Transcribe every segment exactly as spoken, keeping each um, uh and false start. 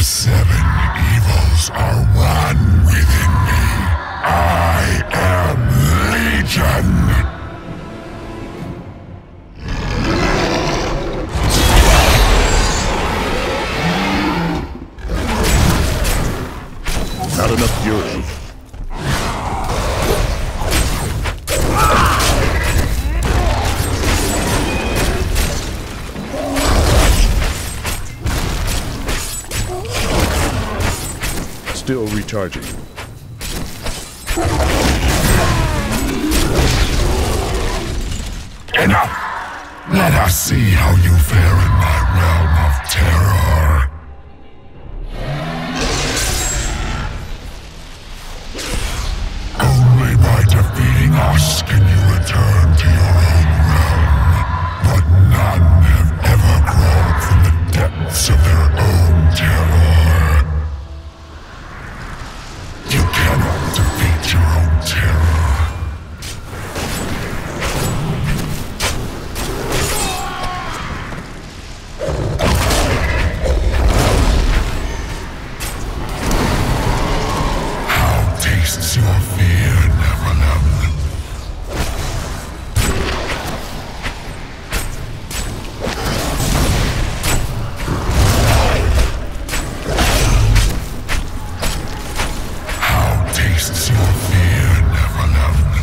seven evils are one within me. I am Legion. Not enough fury. Still recharging. Enough! Let us see how you fare in my realm of terror. Only by defeating us can you return to your own realm. But none have ever crawled from the depths of their own terror. You cannot defeat your own terror. How tastes your fear, Nephilim? Tastes your fear, Nephilim.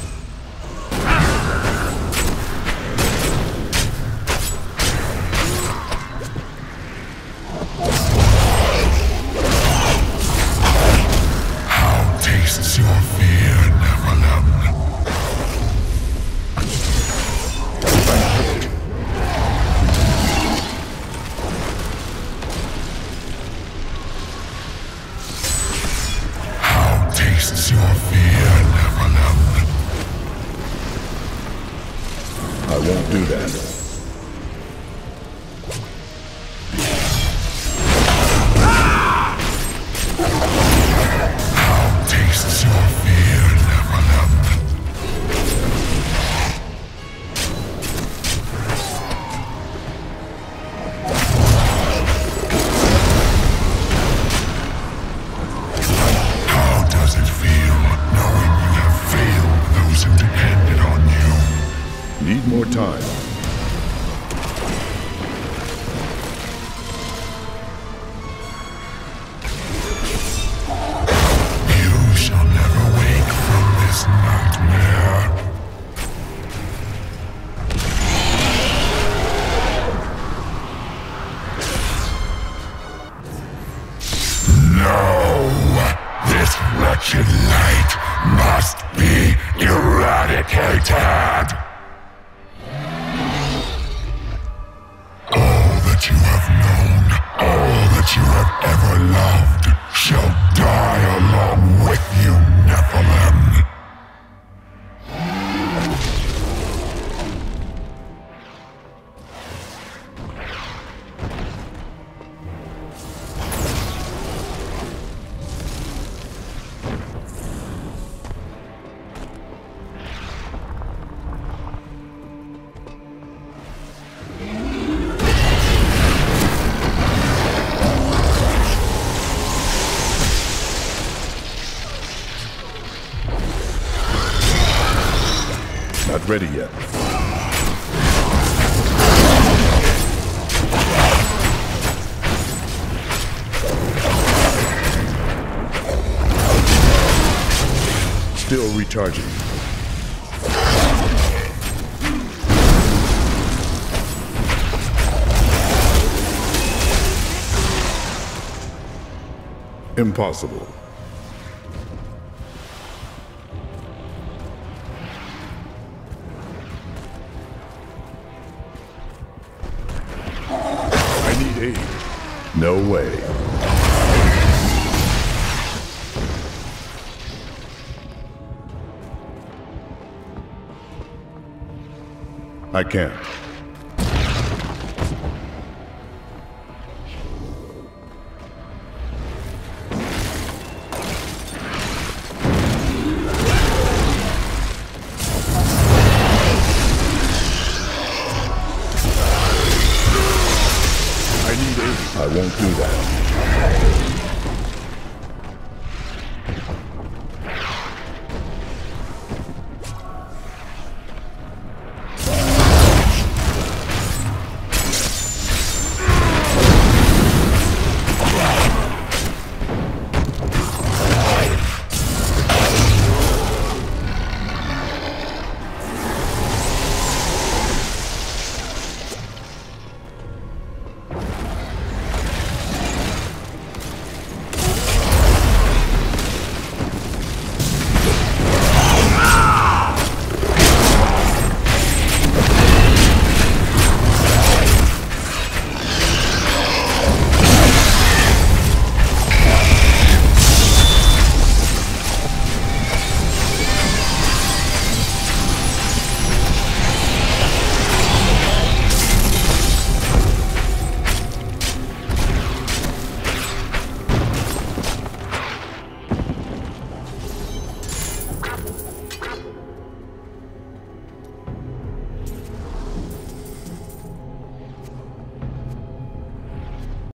How tastes your fear, Nephilim? Tastes your fear, Nephilim. I won't do that. How tastes your fear, Nephilim? Does it feel knowing you have failed those who depended on you? Need more time. You shall never wake from this nightmare. No! This wretched light must be eradicated! All that you have known, all that you have ever loved, shall die along with you, Nephilim. Not ready yet. Still recharging. Impossible. No way. I can't. I need aid. I won't do that.